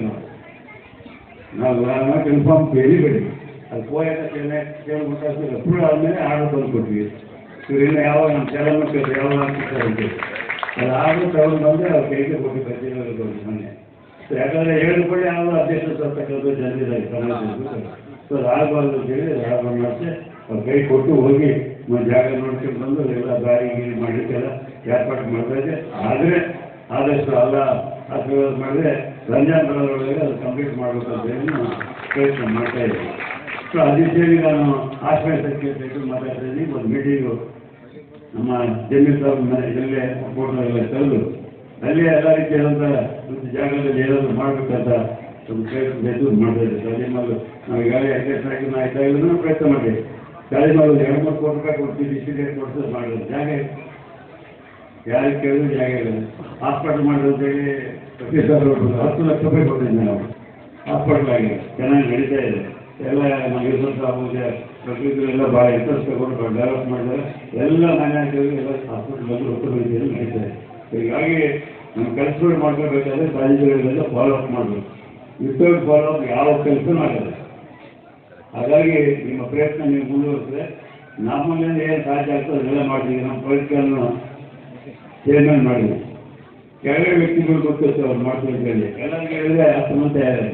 ನಾವು ನಾವು ಕನ್ಫರ್ಮ್ ಎಲಿಬೇಡಿ. ಅದು ಪೋಯಕ ಕೇಳ್ಬಿಟ್ಟು ಅಪ್ರೂವ್ ಆದಮೇಲೆ ಆರ್ಡರ್ ತಂದು ಕೊಟ್ವಿ. ಇವರಿಂದ ಯಾವ ನಮ್ಮ ಚಲನಕ್ಕೆ ಯಾವ ಆಗ್ತಿರ್ತಾರೆ ಅದಾದರೂ ತಗೊಂಡು ಬಂದು ಅವ್ರ ಕೈಗೆ ಹೋಗಿ ಬರ್ತೀವಿ ಮೊನ್ನೆ. ಸೊ ಯಾಕಂದರೆ ಹೇಳಿದ ಕೂಡ ಯಾವ ಅಧ್ಯಕ್ಷ ತರ್ತಕ್ಕಂಥ ಜನರಿದ್ದಾರೆ ಸಮಾಜದಲ್ಲಿ. ಸೊ ಅದು ಆಗಬಾರ್ದು ಅಂತೇಳಿ ರಾಘವನ್ ಮಾಡಿಸಿ ಅವ್ರ ಕೈ ಕೊಟ್ಟು ಹೋಗಿ ಒಂದು ಜಾಗ ನೋಡ್ಕೊಂಡು ಬಂದು ಎಲ್ಲ ದಾರಿ ಗೀರಿ ಮಾಡಲಿಕ್ಕೆಲ್ಲ ಏರ್ಪಾಡು ಮಾಡ್ತಾ ಇದೆ. ಆದರೆ ಆದಷ್ಟು ಎಲ್ಲ ಆಶೀರ್ವಾದ ಮಾಡಿದ್ರೆ ರಂಜಾನ್ ಬರೋದ್ರೊಳಗೆ ಅದು ಕಂಪ್ಲೀಟ್ ಮಾಡಬೇಕಂತ ಹೇಳಿ ನಾವು ಪ್ರಯತ್ನ ಮಾಡ್ತಾ ಇದ್ದೀವಿ. ಸೊ ಅದಿದ್ದೇಳಿ ನಾನು ಆಶ್ರಯ ಸಚಿವ ಮಾತಾಡ್ತಾ ಇದ್ದೀನಿ. ಒಂದು ಮೀಟಿಂಗು ನಮ್ಮ ಜಮೀನ್ ಸಾಬ್ ಇಲ್ಲೇ ಫೋಟೋ ಎಲ್ಲ ತಂದು ಅಲ್ಲೇ ಎಲ್ಲ ರೀತಿಯಾದಂಥ ಒಂದು ಜಾಗದಲ್ಲಿ ಏನಾದರೂ ಮಾಡಬೇಕಂತ ಒಂದು ಪ್ರಯತ್ನ ಎದ್ದು ಮಾಡ್ತಾ ಇದ್ದೀವಿ. ಶಾಲಿಮಾಲು ನಾವು ಈಗಾಗಲೇ ಅಧ್ಯಕ್ಷ ಆಗಿ ನಾ ಇದ್ದಾಗಲೂ ಪ್ರಯತ್ನ ಮಾಡಿದ್ದೀವಿ. ಶಾಲಿಮಾಲು ಎರಡು ಮೂರು ಕೋಟಿ ರೂಪಾಯಿ ಕೊಡ್ತೀವಿ, ಡಿಸ್ಟ್ರಿಕ್ಟ್ ಕೊಡ್ಸೋದು ಮಾಡೋದು ಜಾಗ ಯಾರಿಗೆ ಕೇಳಿದ್ರು ಜಾಗ ಇಲ್ಲ. ಹಾಸ್ಪಿಟಲ್ ಮಾಡೋದು ಅಂತೇಳಿ ಪ್ರತಿ ಸಲ ಹತ್ತು ಲಕ್ಷ ರೂಪಾಯಿ ಕೊಟ್ಟಿದ್ದೆ ನಾವು. ಹಾಸ್ಪಿಟಲ್ ಆಗಿದೆ, ಚೆನ್ನಾಗಿ ನಡೀತಾ ಇದೆ. ಎಲ್ಲ ನಾವು ಯೂಸಫ್ ಸಾಬೂಜೆ ಪ್ರಕೃತಿ ಎಲ್ಲ ಭಾಳ ಇಂಟ್ರೆಸ್ಟ್ ತಗೊಂಡು ಡೆವಲಪ್ ಮಾಡಿದ್ದಾರೆ. ಎಲ್ಲ ಮನೆಯಾಗಿ ಎಲ್ಲ ಹಾಸ್ಪಿಟಲ್ ಉತ್ತರ ರೀತಿಯಲ್ಲಿ ನಡೀತಾ ಇದೆ. ಹೀಗಾಗಿ ನಮ್ಮ ಕೆಲಸಗಳು ಮಾಡ್ಕೋಬೇಕಾದ್ರೆ ಕಾಲೇಜುಗಳಿಗೆಲ್ಲ ಫಾಲೋ ಅಪ್ ಮಾಡಬೇಕು. ವಿತೌಟ್ ಫಾಲೋ ಅಪ್ ಯಾವ ಕೆಲಸನೂ ಆಗಲ್ಲ. ಹಾಗಾಗಿ ನಿಮ್ಮ ಪ್ರಯತ್ನ ನೀವು ಮುಂದುವರಿಸಿದ್ರೆ ನಮ್ಮಲ್ಲಿಂದ ಏನು ಸಾಧ್ಯ ಆಗ್ತದೆ ಅದೆಲ್ಲ ಮಾಡ್ತೀವಿ. ನಮ್ಮ ಪೊಲಿಟಿಕಲ್ನ ಚೇರ್ಮನ್ ಮಾಡಿದ್ವಿ. ಕೆಳಗಡೆ ವ್ಯಕ್ತಿಗಳು ಗೊತ್ತಿರ್ತವೆ ಅವ್ರು ಮಾಡ್ತೀವಿ ಅಂತ ಹೇಳಿ ಎಲ್ಲರಿಗೆ ಹೇಳಿದ್ರೆ ಹತ್ತು ಮಂದಿ ಯಾರು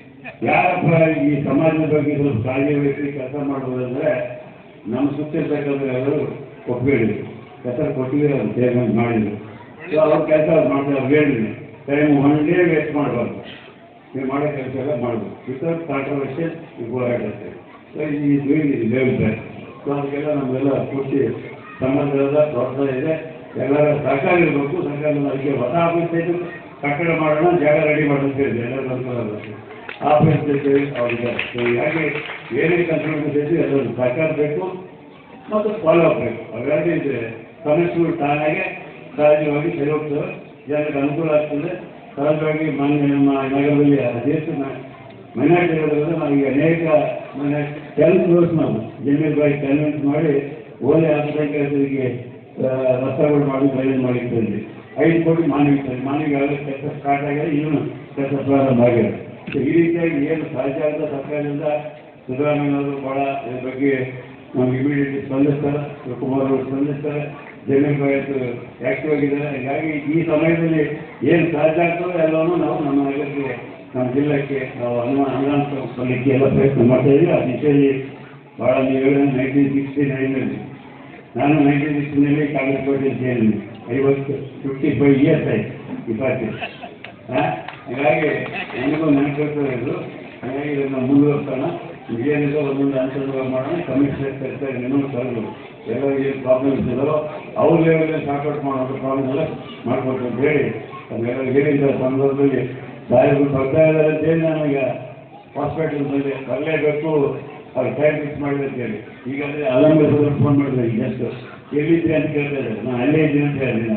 ಯಾರಪ್ಪ ಈ ಸಮಾಜದ ಬಗ್ಗೆ ಸ್ವಲ್ಪ ಕಾಳಜಿ ವಹಿಸಿ ಕೆಲಸ ಮಾಡ್ಬೋದಂದ್ರೆ ನಮ್ಮ ಸುತ್ತಿರ್ತಕ್ಕಂಥ ಎಲ್ಲರೂ ಒಪ್ಪಿಹೇಳಿದ್ರು. ಹೆಸರು ಕೊಟ್ಟಿದ್ರೆ ಅವ್ರು ಚೇರ್ಮನ್ ಮಾಡಿದ್ರು. ಸೊ ಅವ್ರ ಕೆಲಸ ಅವ್ರು ಮಾಡ್ತಾರೆ. ಅವ್ರು ಹೇಳಿದ್ವಿ ಟೈಮ್ ಒನ್ ಡೇ ವೇಸ್ಟ್ ಮಾಡಬಾರ್ದು, ನೀವು ಮಾಡೋ ಕೆಲಸ ಎಲ್ಲ ಮಾಡ್ಬೋದು. ವಿತೌಟ್ ಕಾಂಟ್ರವರ್ಷಿಯಲ್ ನೀವು ಹೋರಾಡುತ್ತೆ. ಸೊ ಈ ಲೆವೆಲ್ ಬ್ಯಾಕ್. ಸೊ ಅದಕ್ಕೆಲ್ಲ ನಮಗೆಲ್ಲ ಪೂರ್ತಿ ಸಂಬಂಧದ ಪ್ರೋತ್ಸಾಹ ಇದೆ. ಎಲ್ಲರ ಸರ್ಕಾರ ಇರಬೇಕು. ಸರ್ಕಾರದ ಅದಕ್ಕೆ ಹೊಸ ಆಫೀಸ್ ಇದ್ದು ಕಟ್ಟಡ ಮಾಡೋಣ, ಜಾಗ ರೆಡಿ ಮಾಡೋದು ಹೇಳಿದೆ ಎಲ್ಲರೂ ಅನುಕೂಲ ಆಫೀಸ್ ಬೇಕು ಅವ್ರಿಗೆ. ಸೊ ಹೀಗಾಗಿ ಏನೇ ಕನ್ಸಲ್ಟೆನ್ಸಿ ಇದ್ದು ಎಲ್ಲರೂ ಸರ್ಕಾರ ಬೇಕು ಮತ್ತು ಫಾಲೋ ಅಪ್ ಬೇಕು. ಅವೆರಡೂ ಇದ್ದರೆ ಸಮಸ್ಯೆಗಳು ತಾನಾಗೆ ಸಹಜವಾಗಿ ಸರಿ ಹೋಗ್ತವೆ, ಜನರಿಗೆ ಅನುಕೂಲ ಆಗ್ತದೆ. ಸಹಜವಾಗಿ ಮಾನ್ಯ ನಮ್ಮ ನಗರದಲ್ಲಿ ದೇಶ ಮೈನಾರಿಟಿ ಇರೋದ್ರಿಂದ ನಾವೀಗ ಅನೇಕ ಮನೆ ಕೆಲಸ ಕ್ಲೋಸ್ ನಾವು ಜಮೀರ್ ಬಾಯಿ ಕನ್ವಿನ್ಸ್ ಮಾಡಿ ಓಲೆ ಅಲ್ಪಸಂಖ್ಯಾತರಿಗೆ ರಸ್ತೆಗಳು ಮಾಡಿ ಬಯಲು ಮಾಡಿರ್ತೀವಿ. ಐದು ಕೋಟಿ ಮಾನವಿಗೆ ಮಾನವಿಗಾಗಲೇ ಕೆಲಸ ಸ್ಟಾರ್ಟ್ ಆಗಿದೆ, ಇನ್ನೂ ಕೆಲಸ ಪ್ರಾರಂಭ ಆಗಿದೆ. ಸೊ ಈ ರೀತಿಯಾಗಿ ಏನು ಸಾಧ್ಯ ಆದ ಸರ್ಕಾರದಿಂದ ಸಿದ್ದರಾಮಯ್ಯನವರು ಭಾಳ ಇದ್ರ ಬಗ್ಗೆ ನಮ್ಗೆ ಇಮಿಡಿಯೇಟ್ಲಿ ಸ್ಪಂದಿಸ್ತಾರೆ. ಶಿವಕುಮಾರ್ ಅವರು ಸ್ಪಂದಿಸ್ತಾರೆ. ಜಮೀರ್ ಬಾಯಿ ಆಕ್ಟಿವ್ ಆಗಿದ್ದಾರೆ. ಹೀಗಾಗಿ ಈ ಸಮಯದಲ್ಲಿ ಏನು ಸಾಧ್ಯ ಆಗ್ತದೆ ಎಲ್ಲವನ್ನೂ ನಾವು ನಮ್ಮ ನಗರಕ್ಕೆ ನಮ್ಮ ಜಿಲ್ಲೆಗೆ ನಾವು ಅನುಮಾನ ಅನುದಾನ ಕೊಡಲಿಕ್ಕೆ ಎಲ್ಲ ಪ್ರಯತ್ನ ಮಾಡ್ತಾ ಇದ್ದೀವಿ. ಆ ದಿಶೆಯಲ್ಲಿ ಭಾಳ ನೀವು ಹೇಳಿದ್ರೆ ನೈನ್ಟೀನ್ ಸಿಕ್ಸ್ಟಿ ನೈನಲ್ಲಿ ನಾನು ನೈನ್ಟೀನ್ ಸಿಕ್ಸ್ಟಿನಲ್ಲಿ ಕಾಂಗ್ರೆಸ್ ಪಾರ್ಟಿ ಸೇರಿದ್ದೀನಿ. ಐವತ್ತು ಫಿಫ್ಟಿ ಫೈವ್ ಇಯರ್ಸ್ ಆಯಿತು ಈ ಪಾರ್ಟಿ. ಹಾಂ ಹೀಗಾಗಿ ನನಗೂ ನೆನಪಿರ್ತದೆ ಇದು. ಹಾಗಾಗಿ ಇದನ್ನು ಮುಂದುವರ್ಸೋಣ. ಏನಿದೆ ಒಂದೊಂದು ಅನುಸರಣೆ ಮಾಡೋಣ. ಕಮಿಷನರ್ ಕರ್ತಾರೆ ಇನ್ನೊಂದು ಕರೆದು ಎಲ್ಲರೂ ಏನು ಪ್ರಾಬ್ಲಮ್ಸ್ ಇದ್ದಾರೋ ಅವ್ರ ಲೆವೆಲಲ್ಲಿ ಸಾರ್ಟ್ಔಟ್ ಮಾಡೋದು ಪ್ರಾಬ್ಲಮ್ ಎಲ್ಲ ಮಾಡ್ಕೊಡ್ತೀವಿ ಅಂತ ಹೇಳಿ ಅದೆಲ್ಲ ಹೇಳಿದ ಸಂದರ್ಭದಲ್ಲಿ ಸಾಹೇಬರು ಬರ್ತಾ ಇದ್ದಾರೆ ಅಂತೇಳಿ ನಾನೀಗ ಹಾಸ್ಪಿಟಲ್ನಲ್ಲಿ ಬರಲೇಬೇಕು ಅವ್ರು ಟೈಮ್ ಫಿಕ್ಸ್ ಮಾಡಿದೆ ಅಂತ ಹೇಳಿ ಈಗಾಗಲೇ ಅಲ್ಲಂಗ ಫೋನ್ ಮಾಡಿದೆ. ಈಗ ಎಷ್ಟು ಎಲ್ಲಿದ್ರಿ ಅಂತ ಕೇಳ್ತಾ ಇದ್ದಾರೆ. ನಾನು ಅಲ್ಲೇ ಇದ್ದೀನಿ ಅಂತ ಹೇಳಿದ್ದೀನಿ.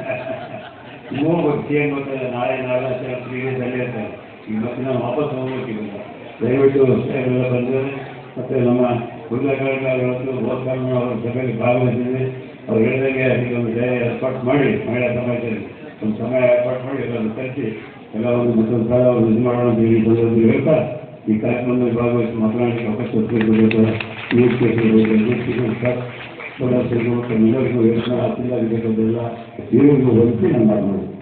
ನಾನು ಹೋಗ್ಬೇಕು ಸಿ ಎಂ ಬರ್ತಾರೆ ನಾಳೆ ನಾಳೆ ತ್ರೀ ಡೇಸ್ ಅಲ್ಲೇ ಇರ್ತಾರೆ. ಈಗ ಮತ್ತೆ ನಾನು ವಾಪಸ್ ಹೋಗ್ಬೇಕಿಲ್ಲ. ದಯವಿಟ್ಟು ಎಲ್ಲ ಬಂದಿದ್ದಾರೆ. ಮತ್ತು ನಮ್ಮ ಹುಡುಗರು ಗೋಸ್ವಾಮಿ ಅವರ ಸಭೆಯಲ್ಲಿ ಭಾಗವಹಿಸಿದ್ವಿ. ಅವ್ರು ಹೇಳಿದಂಗೆ ಈಗ ಒಂದು ಡೇ ಏರ್ಪಾಟ್ ಮಾಡಿ ಮಹಿಳಾ ಸಮಾಜದಲ್ಲಿ ಒಂದು ಸಮಯ ಏರ್ಪಾಟ್ ಮಾಡಿ ಎಲ್ಲರೂ ಕರೆಸಿ ಎಲ್ಲ ಒಂದು ಮತ್ತೊಂದು ಸಲ ಅವರು ಇದು ಮಾಡೋಣ ಅಂತ ಹೇಳಿ ಬಂದವರು ಹೇಳ್ತಾ ಈ ಕಾರ್ಯಕ್ರಮದಲ್ಲಿ ಭಾಗವಹಿಸಿ ಮಾತನಾಡಲಿಕ್ಕೆ ಅವಕಾಶ ಕೊಟ್ಟಿರ್ಬೋದು. ನ್ಯೂಸ್ ಪೇಪರ್ ಎಲ್ಲರಿಗೂ ಯೋಚನೆ ಜಿಲ್ಲಾಧಿಕಾರಿಗಳೆಲ್ಲ ಇವರಿಗೂ ಹೊಲಿಸಿ ನಾನು ಮಾಡ್ಬೋದು.